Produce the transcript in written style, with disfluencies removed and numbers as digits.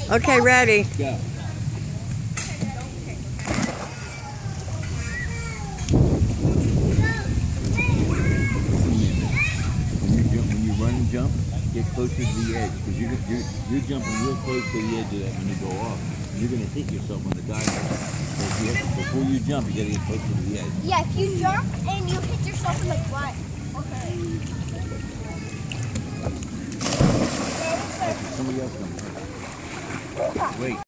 Okay, ready. Go. When you run and jump, get closer to the edge because you're jumping real close to the edge of that when you go off. You're going to hit yourself on the dive. So before you jump, you got to get closer to the edge. Yeah, if you jump and you hit yourself in the butt. Okay. Somebody else comes. Wait.